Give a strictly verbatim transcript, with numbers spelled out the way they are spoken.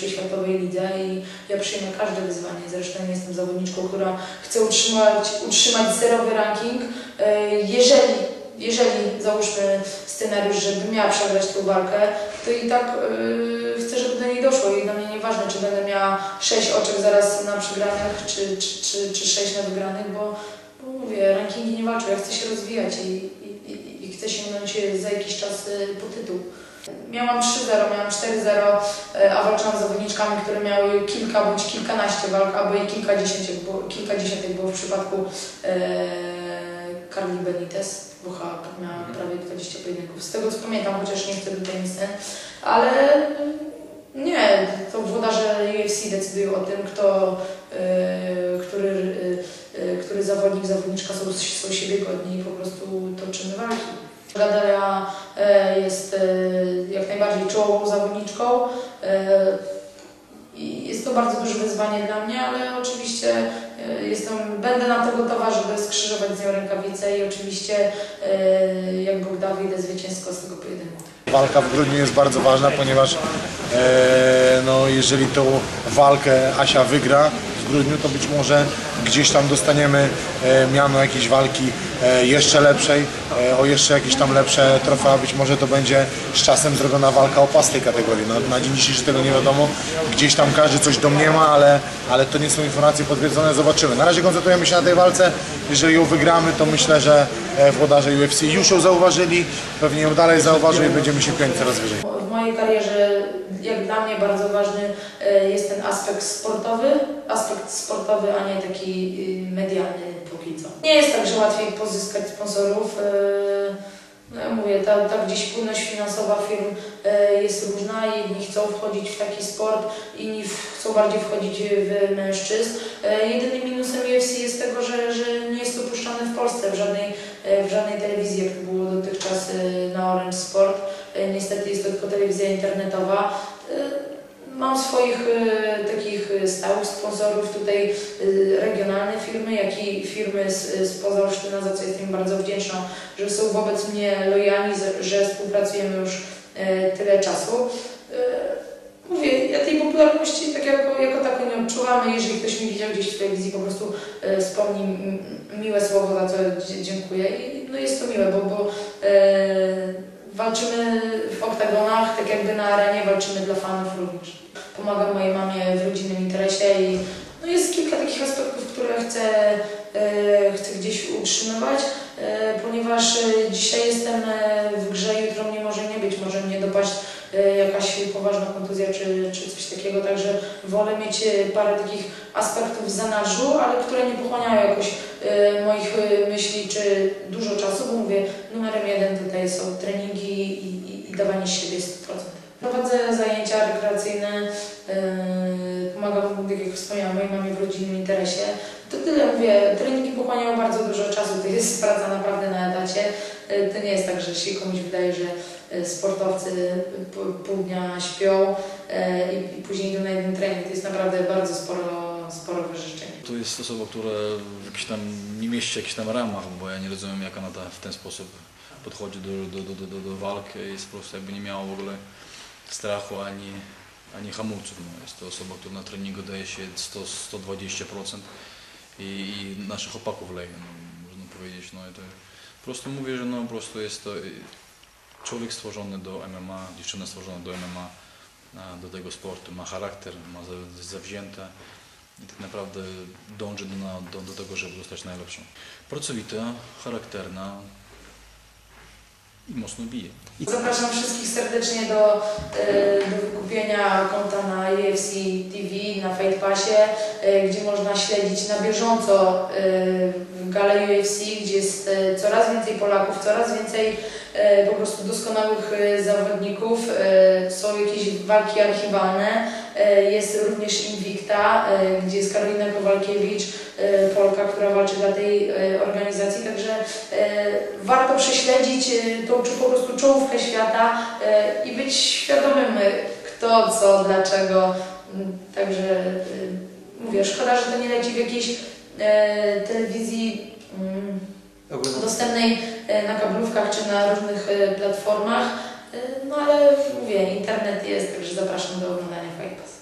najlepszej światowej lidze i ja przyjmę każde wyzwanie. Zresztą jestem zawodniczką, która chce utrzymać, utrzymać zerowy ranking. Jeżeli, jeżeli załóżmy scenariusz, żeby miała przegrać tę walkę, to i tak yy, chcę, żeby do niej doszło i dla mnie nieważne, czy będę miała sześć oczek zaraz na przegranych, czy, czy, czy, czy sześć na wygranych, bo, bo mówię, rankingi nie walczą, ja chcę się rozwijać i, i, i, i chcę sięgnąć za jakiś czas po tytuł. Miałam trzy zero, miałam cztery zero, a walczyłam z zawodniczkami, które miały kilka bądź kilkanaście walk, albo i kilkadziesiąt, bo, kilkadziesiąt było w przypadku e, Carly Benitez. Bucha miała prawie dwadzieścia pojedynków. Z tego co pamiętam, chociaż nie chcę tutaj nic ten, ale nie, to włodarze U F C decydują o tym, kto, e, który, e, który zawodnik, zawodniczka są, są siebie godni i po prostu toczymy walki. Gadelia jest jak najbardziej czołową zawodniczką i jest to bardzo duże wyzwanie dla mnie, ale oczywiście jestem, będę na to gotowa, żeby skrzyżować z nią rękawice i oczywiście jak Bóg da, wyjdę zwycięsko z tego pojedynku. Walka w grudniu jest bardzo ważna, ponieważ e, no, jeżeli tą walkę Asia wygra w grudniu, to być może gdzieś tam dostaniemy e, miano jakiejś walki e, jeszcze lepszej, e, o jeszcze jakieś tam lepsze trofea. Być może to będzie z czasem zrobiona walka o pas tej kategorii. Na, na dzień dzisiejszy tego nie wiadomo. Gdzieś tam każdy coś domniema, ale, ale to nie są informacje potwierdzone. Zobaczymy. Na razie koncentrujemy się na tej walce. Jeżeli ją wygramy, to myślę, że włodarze U F C już ją zauważyli, pewnie ją dalej zauważą i będziemy się kręcić coraz wyżej. W mojej karierze, jak dla mnie, bardzo ważny jest ten aspekt sportowy, aspekt sportowy, a nie taki medialny póki co. Nie jest tak, że łatwiej pozyskać sponsorów. No ja mówię, ta, ta gdzieś płynność finansowa firm jest różna. Jedni chcą wchodzić w taki sport, inni chcą bardziej wchodzić w mężczyzn. Jedynym minusem U F C jest tego, że, że nie jest to puszczane w Polsce, w żadnej, w żadnej telewizji, jak to było dotychczas na Orange Sport. Niestety jest to tylko telewizja internetowa. Mam swoich e, takich stałych sponsorów, tutaj e, regionalne firmy, jak i firmy z, spoza Olsztyna, za co jestem bardzo wdzięczna, że są wobec mnie lojalni, że współpracujemy już e, tyle czasu. E, mówię, ja tej popularności tak jako, jako taką nie odczuwam. Jeżeli ktoś mnie widział gdzieś w telewizji, po prostu e, wspomni miłe słowo, za co dziękuję. I no jest to miłe, bo, bo e, walczymy w oktagonach, tak jakby na arenie, walczymy dla fanów również. Pomagam mojej mamie w rodzinnym interesie i no jest kilka takich aspektów, które chcę, e, chcę gdzieś utrzymywać, e, ponieważ dzisiaj jestem w grze, jutro mnie może nie być, może mnie dopaść e, jakaś poważna kontuzja czy, czy coś takiego, także wolę mieć parę takich aspektów w zanadrzu, ale które nie pochłaniają jakoś e, moich myśli czy dużo czasu, bo mówię, numerem jeden tutaj są treningi i, i, i dawanie siebie sto procent. Prowadzę zajęcia rekreacyjne, yy, pomagam, tak jak wspomniałam, mojej mamie w rodzinnym interesie. To tyle, mówię, treningi pochłaniają bardzo dużo czasu, to jest praca naprawdę na etacie. Yy, to nie jest tak, że się komuś wydaje, że sportowcy pół dnia śpią yy, i, i później idą na jeden trening. To jest naprawdę bardzo sporo, sporo wyrzeczeń. To jest osoba, która w jakiś tam nie mieści w jakichś tam ramach, bo ja nie rozumiem, jak ona ta, w ten sposób podchodzi do, do, do, do, do walki. Jest po prostu jakby nie miała w ogóle strachu ani, ani hamulców. No, jest to osoba, która na treningu daje się sto do stu dwudziestu procent i, i naszych chłopaków leje, no, można powiedzieć. No, i to po prostu mówię, że no, po prostu jest to człowiek stworzony do M M A, dziewczyna stworzona do M M A, do tego sportu, ma charakter, ma zawzięte i tak naprawdę dąży do, do, do tego, żeby zostać najlepszą. Pracowita, charakterna i mocno bije. Zapraszam wszystkich serdecznie do, do wykupienia konta na U F C T V, na Fight Passie, gdzie można śledzić na bieżąco galę U F C, gdzie jest coraz więcej Polaków, coraz więcej po prostu doskonałych zawodników. Są jakieś walki archiwalne, jest również Invicta, gdzie jest Karolina Kowalkiewicz, Polka, która walczy dla tej organizacji, także warto prześledzić tą po prostu czołówkę świata i być świadomym kto, co, dlaczego. Także mówię, szkoda, że to nie leci w jakiejś telewizji dostępnej na kablówkach czy na różnych platformach, no ale mówię, internet jest, także zapraszam do oglądania Fight Pass.